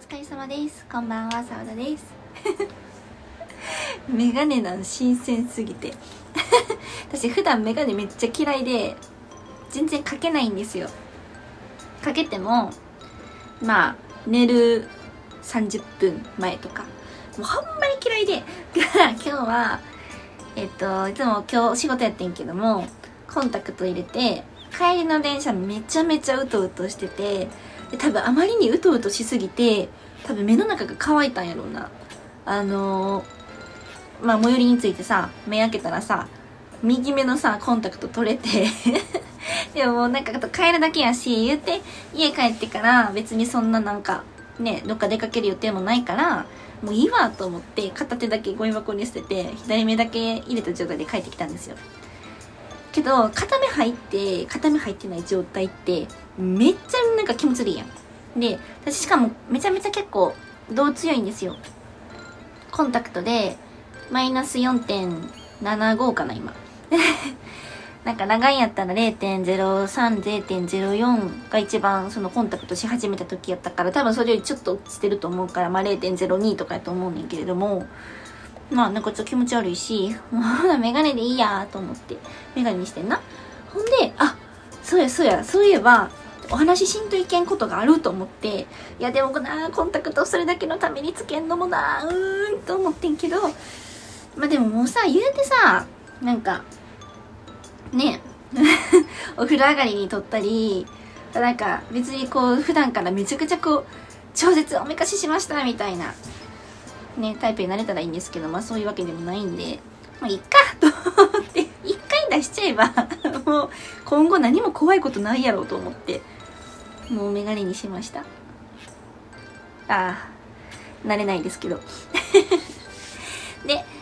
疲れ様です。こんばんは、澤田です。メガネなん新鮮すぎて私普段メガネめっちゃ嫌いで全然かけないんですよ。かけてもまあ寝る30分前とか、もうほんまに嫌いで今日はいつも今日仕事やってんけどもコンタクト入れて帰りの電車めちゃめちゃうとうとしてて、で多分あまりにうとうとしすぎて多分目の中が乾いたんやろうな。まあ最寄りについてさ、目開けたらさ右目のさコンタクト取れてでももうなんか帰るだけやし、言って家帰ってから別にそんななんかねどっか出かける予定もないからもういいわと思って片手だけゴミ箱に捨てて左目だけ入れた状態で帰ってきたんですよ。けど片目入ってない状態ってめっちゃなんか気持ち悪いやん。で私しかもめちゃめちゃ結構度強いんですよ。コンタクトでマイナス 4.75 かな今なんか長いんやったら 0.03、0.04 が一番そのコンタクトし始めた時やったから、多分それよりちょっと落ちてると思うから、まあ 0.02 とかやと思うねんけれども、まあなんかちょっと気持ち悪いし、もうほらメガネでいいやと思ってメガネにしてんな。ほんでそういえばお話ししんといけんことがあると思って、いやでもなコンタクトそれだけのためにつけんのもなと思ってんけど、まあでももうさ言うてさなんかねお風呂上がりに撮ったりなんか別にこう普段からめちゃくちゃこう超絶おめかししましたみたいなねタイプになれたらいいんですけど、まあそういうわけでもないんで、まあいっかと思って一回出しちゃえばもう今後何も怖いことないやろうと思ってもうメガネにしました。慣れないですけどで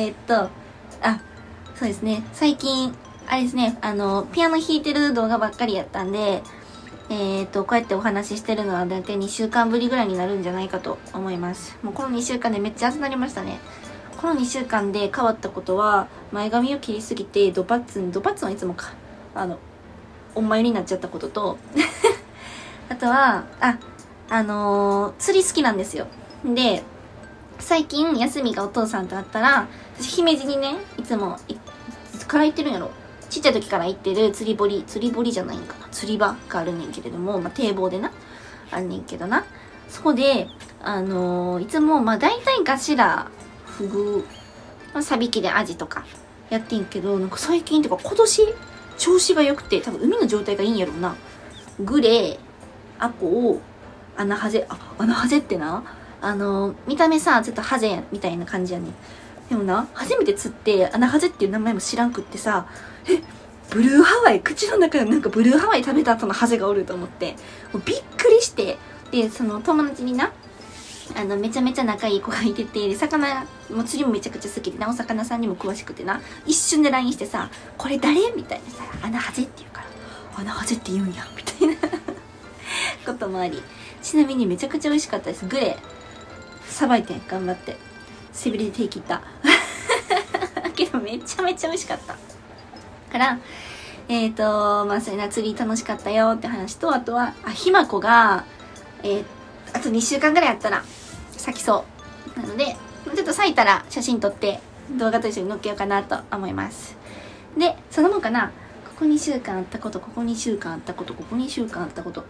そうですね、最近あれですね、ピアノ弾いてる動画ばっかりやったんでこうやってお話ししてるのはだいたい2週間ぶりぐらいになるんじゃないかと思います。もうこの2週間でめっちゃ熱なりましたね。この2週間で変わったことは、前髪を切りすぎてドパッツンはいつもかおんまゆになっちゃったこととあとは釣り好きなんですよ。で最近休みがお父さんとあったら、私姫路にねいつから行ってるんやろ、ちっちゃい時から行ってる釣り堀じゃないんかな、釣り場があるねんけれども、まあ、堤防でなあんねんけどな、そこでいつもまあ大体ガシラフグ、まあ、サビキでアジとかやってんけど、なんか最近とか今年調子が良くて、多分海の状態がいいんやろうな。グレー、アコウ、アナハゼってな見た目さちょっとハゼみたいな感じやねん。でもな初めて釣ってアナハゼっていう名前も知らんくってさ、ブルーハワイ、口の中でなんかブルーハワイ食べた後のハゼがおると思ってもうびっくりして、でその友達になめちゃめちゃ仲いい子がいてて、で魚も釣りもめちゃくちゃ好きでな、お魚さんにも詳しくてな、一瞬で LINE してさこれ誰みたいなさ、アナハゼって言うからアナハゼって言うんやみたいなこともあり、ちなみにめちゃくちゃ美味しかったです。グレーさばいて頑張って背びれで手切ったけどめちゃめちゃ美味しかったからまあそれな釣り楽しかったよって話と、あとはひまこがあと2週間ぐらいあったら咲きそうなので、ちょっと咲いたら写真撮って動画と一緒に載っけようかなと思います。でそのもんかな、ここ2週間あったこと、ここ2週間あったこと、ここ2週間あったこと、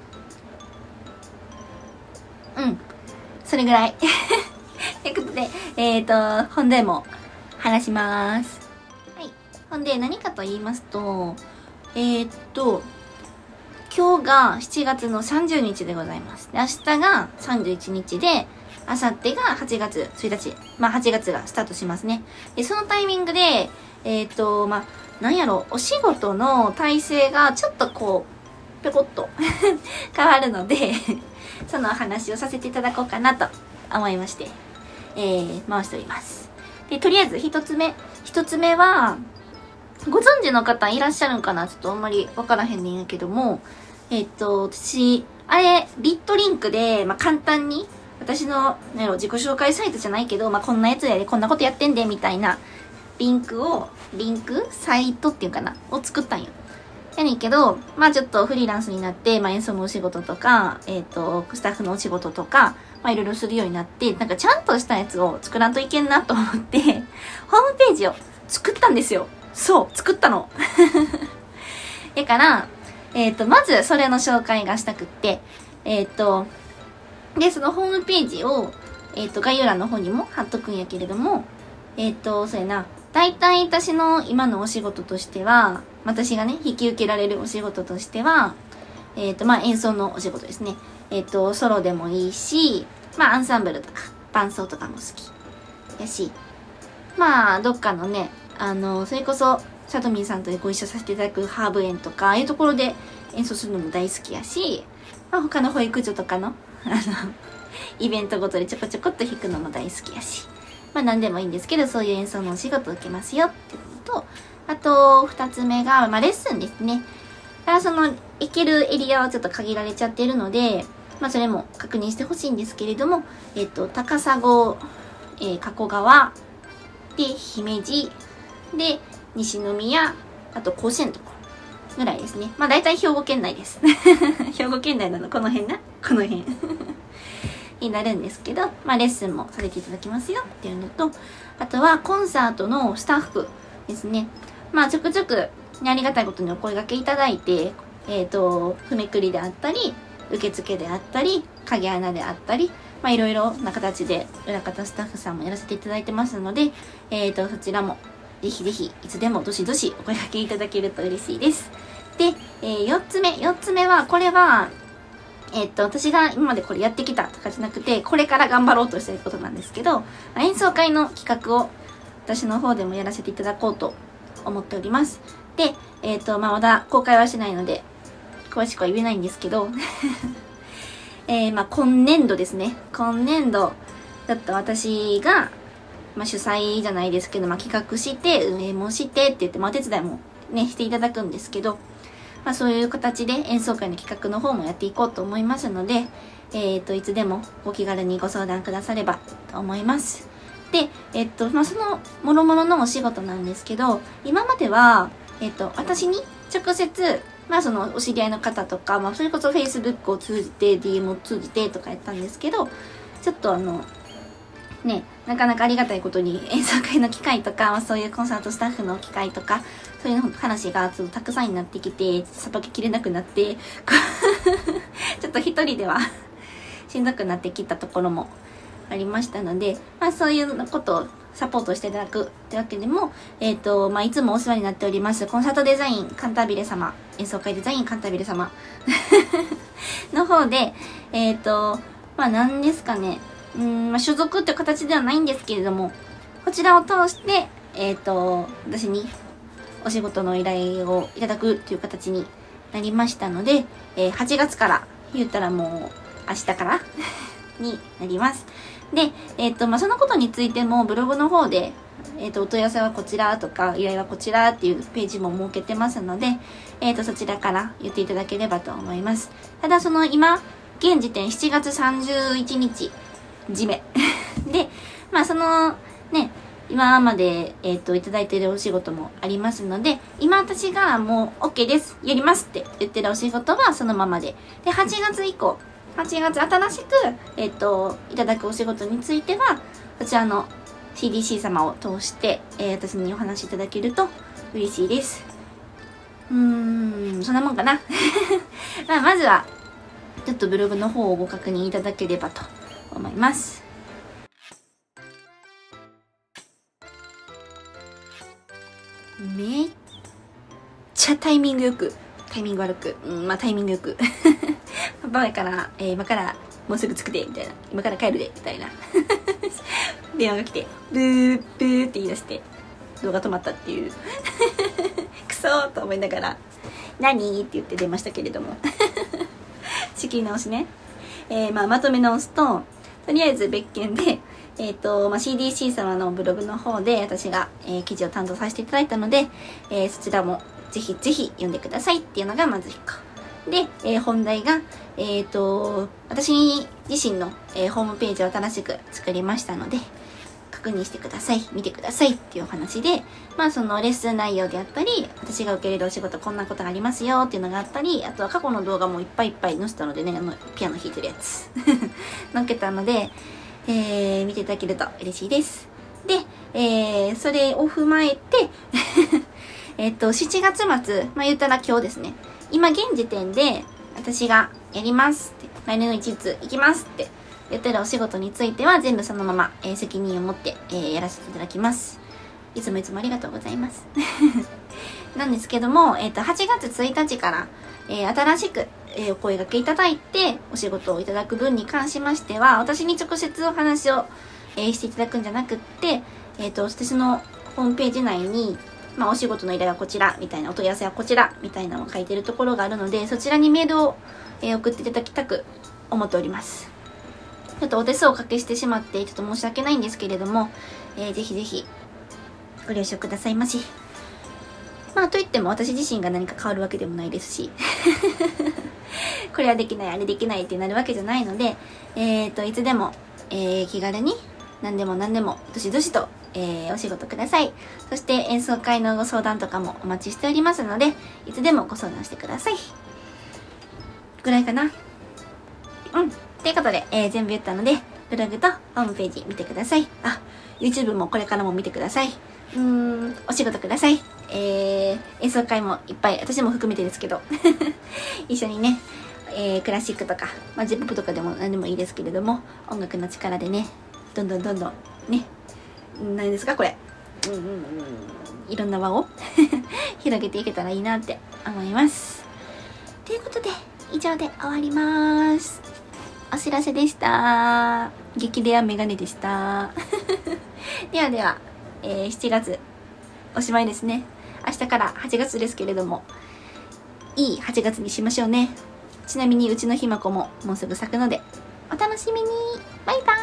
それぐらいということで本題も話します。はい、本で何かと言いますと今日が7月の30日でございます。で明日が31日で、明後日が8月1日。まあ8月がスタートしますね。で、そのタイミングで、まあ、なんやろ、お仕事の体制がちょっとこう、ぴょこっと変わるので、そのお話をさせていただこうかなと思いまして、回しております。で、とりあえず一つ目は、ご存知の方いらっしゃるんかな、ちょっとあんまりわからへんねんやけども、私、リットリンクで、まあ、簡単に、私の、自己紹介サイトじゃないけど、まあ、こんなやつやで、こんなことやってんで、みたいな、リンクサイトっていうかな、を作ったんよ。 やねんけど、まあちょっとフリーランスになって、まあ演奏のお仕事とか、スタッフのお仕事とか、まあいろいろするようになって、なんかちゃんとしたやつを作らんといけんなと思って、ホームページを作ったんですよ。そう、作ったの。だから、まずそれの紹介がしたくって、で、そのホームページを、概要欄の方にも貼っとくんやけれども、そうやな、大体私の今のお仕事としては、私がね、引き受けられるお仕事としては、まあ演奏のお仕事ですね。ソロでもいいし、まあアンサンブルとか、伴奏とかも好き。やし、まあどっかのね、それこそ、シャトミンさんとご一緒させていただくハーブ園とか、ああいうところで演奏するのも大好きやし、まあ他の保育所とかの、イベントごとでちょこちょこっと弾くのも大好きやし、まあ何でもいいんですけど、そういう演奏のお仕事を受けますよっていうのと、あと、二つ目が、まあレッスンですね。だからその、行けるエリアはちょっと限られちゃっているので、まあそれも確認してほしいんですけれども、高砂、加古川、で、姫路、で、西宮、あと甲子園のところぐらいですね。まあ大体兵庫県内です。兵庫県内なの、この辺な。この辺。になるんですけど、まあレッスンもさせていただきますよっていうのと、あとはコンサートのスタッフですね。まあちょくちょく、ありがたいことにお声掛けいただいて、譜めくりであったり、受付であったり、影穴であったり、まあいろいろな形で裏方スタッフさんもやらせていただいてますので、そちらもぜひぜひいつでもどしどしお声掛けいただけると嬉しいです。で、4つ目は、これは、私が今までこれやってきたとかじゃなくて、これから頑張ろうとしていることなんですけど、演奏会の企画を私の方でもやらせていただこうと思っております。で、まあまだ公開はしないので、詳しくは言えないんですけど、まあ今年度ですね。今年度だった私が、まあ主催じゃないですけど、まあ企画して、運営もしてって言って、まあお手伝いもね、していただくんですけど、まあそういう形で演奏会の企画の方もやっていこうと思いますので、いつでもお気軽にご相談くださればと思います。で、まあその諸々のお仕事なんですけど、今までは、私に直接、まあそのお知り合いの方とか、まあそれこそ Facebook を通じて、DM を通じてとかやったんですけど、ちょっとね、なかなかありがたいことに演奏会の機会とか、まあ、そういうコンサートスタッフの機会とか、そういう話がちょっとたくさんになってきて、さばききれなくなって、ちょっと一人ではしんどくなってきたところもありましたので、まあそういうことをサポートしていただくってわけでも、まあいつもお世話になっております、コンサートデザインカンタービレ様、演奏会デザインカンタービレ様の方で、まあ何ですかね、まあ所属っていう形ではないんですけれども、こちらを通して、私にお仕事の依頼をいただくという形になりましたので、8月から言ったらもう明日からになります。で、まあ、そのことについてもブログの方で、お問い合わせはこちらとか、依頼はこちらっていうページも設けてますので、そちらから言っていただければと思います。ただその今、現時点7月31日、締め。で、まあその、ね、今まで、いただいているお仕事もありますので、今私がもう OK です、やりますって言ってるお仕事はそのままで。で、8月以降、8月新しく、いただくお仕事については、こちらの CDC 様を通して、私にお話しいただけると嬉しいです。そんなもんかな。まあ、まずは、ちょっとブログの方をご確認いただければと思います。めっちゃタイミングよく、タイミング悪く、まあタイミングよく。パパやから、今からもうすぐ着くで、みたいな。今から帰るで、みたいな。電話が来て、ブー、ブーって言い出して、動画止まったっていう。クソーと思いながら、何って言って出ましたけれども。仕切り直しね。まあまとめ直すと、とりあえず別件で、まあ、CDC 様のブログの方で私が、記事を担当させていただいたので、そちらもぜひぜひ読んでくださいっていうのがまず1個。で、本題が、私自身の、ホームページを新しく作りましたので、 確認してください、見てくださいっていうお話で、まあそのレッスン内容であったり、私が受け入れるお仕事こんなことがありますよっていうのがあったり、あとは過去の動画もいっぱいいっぱい載せたのでね、ピアノ弾いてるやつ載っけたので、見ていただけると嬉しいです。で、それを踏まえて7月末、まあ言ったら今日ですね、今現時点で私がやりますって、来年の1月行きますって言ってるお仕事については全部そのまま、責任を持って、やらせていただきます。いつもありがとうございますなんですけども、8月1日から、新しく、お声掛けいただいてお仕事をいただく分に関しましては、私に直接お話を、していただくんじゃなくって、私のホームページ内に、まあ、お仕事の依頼はこちらみたいな、お問い合わせはこちらみたいなのを書いてるところがあるので、そちらにメールを、送っていただきたく思っております。ちょっとお手数をおかけしてしまってちょっと申し訳ないんですけれども、ぜひぜひご了承くださいまし。まあといっても私自身が何か変わるわけでもないですしこれはできないあれできないってなるわけじゃないので、いつでも、気軽に何でもどしどしと、お仕事ください。そして演奏会のご相談とかもお待ちしておりますので、いつでもご相談してくださいぐらいかな。ということで、全部言ったので、ブログとホームページ見てください。YouTube もこれからも見てください。お仕事ください。演奏会もいっぱい、私も含めてですけど一緒にね、クラシックとか、まあ、J-POP とかでも何でもいいですけれども、音楽の力でね、どんどんね、何ですかこれ、いろんな輪を広げていけたらいいなって思います。ということで、以上で終わります。お知らせでした。激レアメガネでしたではでは、7月おしまいですね。明日から8月ですけれども、いい8月にしましょうね。ちなみにうちのひまこももうすぐ咲くのでお楽しみに。バイバイ。